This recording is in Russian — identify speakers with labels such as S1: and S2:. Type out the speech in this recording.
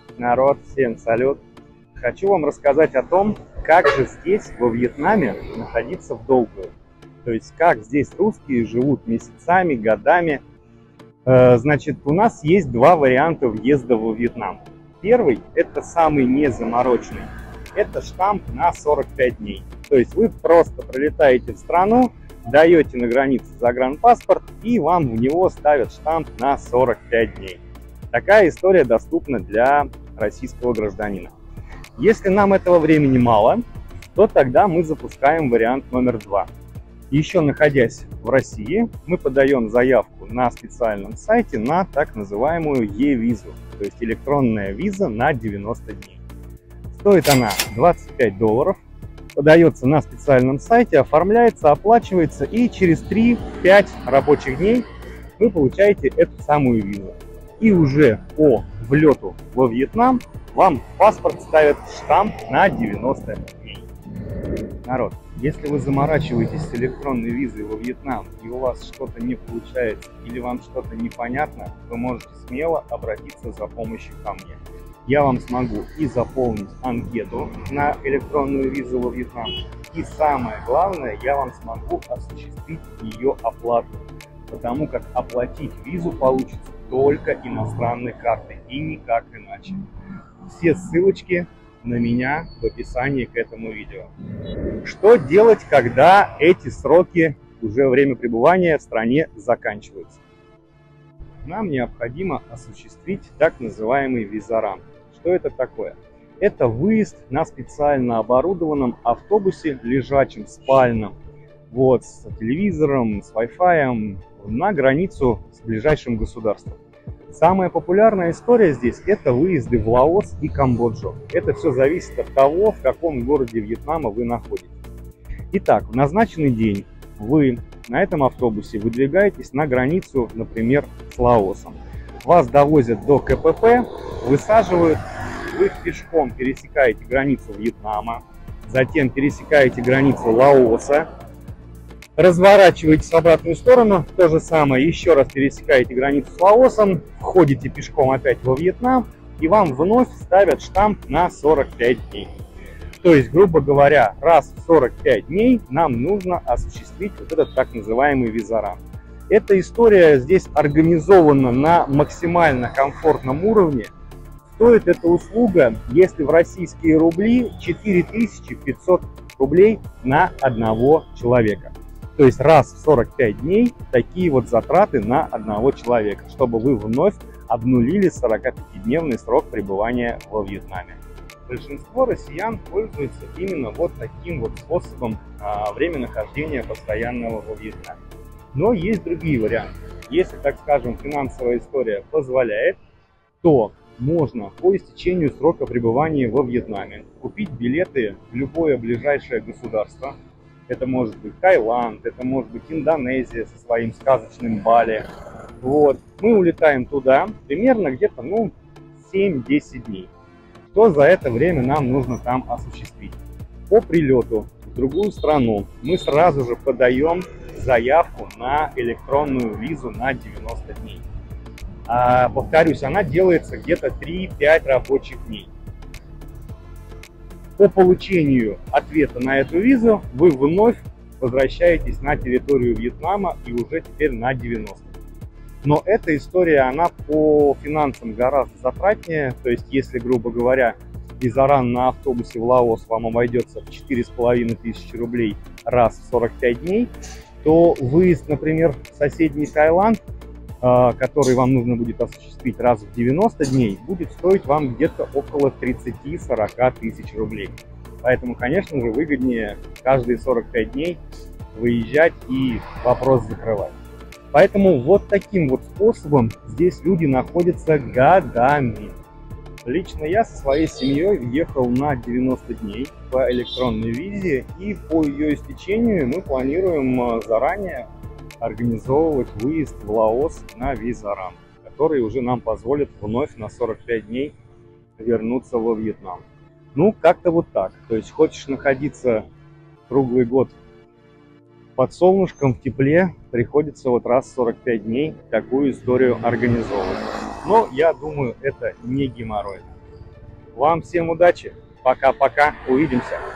S1: Народ, всем салют! Хочу вам рассказать о том, как же здесь, во Вьетнаме, находиться в долгую. То есть, как здесь русские живут месяцами, годами. Значит, у нас есть два варианта въезда во Вьетнам. Первый, это самый незамороченный. Это штамп на 45 дней. То есть, вы просто прилетаете в страну, даете на границе загранпаспорт, и вам в него ставят штамп на 45 дней. Такая история доступна для российского гражданина. Если нам этого времени мало, то тогда мы запускаем вариант номер 2. Еще находясь в России, мы подаем заявку на специальном сайте на так называемую e-визу, то есть электронная виза на 90 дней. Стоит она $25, подается на специальном сайте, оформляется, оплачивается, и через 3-5 рабочих дней вы получаете эту самую визу. И уже по влету во Вьетнам вам в паспорт ставят штамп на 90 дней. Народ, если вы заморачиваетесь с электронной визой во Вьетнам и у вас что-то не получается или вам что-то непонятно, вы можете смело обратиться за помощью ко мне. Я вам смогу и заполнить анкету на электронную визу во Вьетнам, и самое главное, я вам смогу осуществить ее оплату, потому как оплатить визу получится только иностранной картой и никак иначе. Все ссылочки на меня в описании к этому видео. Что делать, когда эти сроки, уже время пребывания в стране, заканчиваются? Нам необходимо осуществить так называемый визаран. Что это такое? Это выезд на специально оборудованном автобусе, лежачем, спальном, вот, с телевизором, с Wi-Fi, на границу с ближайшим государством. Самая популярная история здесь – это выезды в Лаос и Камбоджу. Это все зависит от того, в каком городе Вьетнама вы находитесь. Итак, в назначенный день вы на этом автобусе выдвигаетесь на границу, например, с Лаосом. Вас довозят до КПП, высаживают, вы пешком пересекаете границу Вьетнама, затем пересекаете границу Лаоса, разворачиваетесь в обратную сторону, то же самое, еще раз пересекаете границу с Лаосом, входите пешком опять во Вьетнам, и вам вновь ставят штамп на 45 дней. То есть, грубо говоря, раз в 45 дней нам нужно осуществить вот этот так называемый визаран. Эта история здесь организована на максимально комфортном уровне. Стоит эта услуга, если в российские рубли, 4500 рублей на одного человека. То есть раз в 45 дней такие вот затраты на одного человека, чтобы вы вновь обнулили 45-дневный срок пребывания во Вьетнаме. Большинство россиян пользуются именно вот таким вот способом времянахождения постоянного во Вьетнаме. Но есть другие варианты. Если, так скажем, финансовая история позволяет, то можно по истечению срока пребывания во Вьетнаме купить билеты в любое ближайшее государство. Это может быть Таиланд, это может быть Индонезия со своим сказочным Бали. Вот. Мы улетаем туда примерно где-то 7-10 дней. Что за это время нам нужно там осуществить? По прилету в другую страну мы сразу же подаем заявку на электронную визу на 90 дней. Повторюсь, она делается где-то 3-5 рабочих дней. По получению ответа на эту визу вы вновь возвращаетесь на территорию Вьетнама и уже теперь на 90. Но эта история, она по финансам гораздо затратнее. То есть, если, грубо говоря, визаран на автобусе в Лаос вам обойдется в 4500 рублей раз в 45 дней, то выезд, например, в соседний Таиланд, который вам нужно будет осуществить раз в 90 дней, будет стоить вам где-то около 30-40 тысяч рублей. Поэтому, конечно же, выгоднее каждые 45 дней выезжать и вопрос закрывать. Поэтому вот таким вот способом здесь люди находятся годами. Лично я со своей семьей въехал на 90 дней по электронной визе, и по ее истечению мы планируем заранее организовывать выезд в Лаос на визаран, который уже нам позволит вновь на 45 дней вернуться во Вьетнам. Ну, как-то вот так. То есть, хочешь находиться круглый год под солнышком, в тепле, приходится вот раз в 45 дней такую историю организовывать. Но я думаю, это не геморрой. Вам всем удачи. Пока-пока. Увидимся.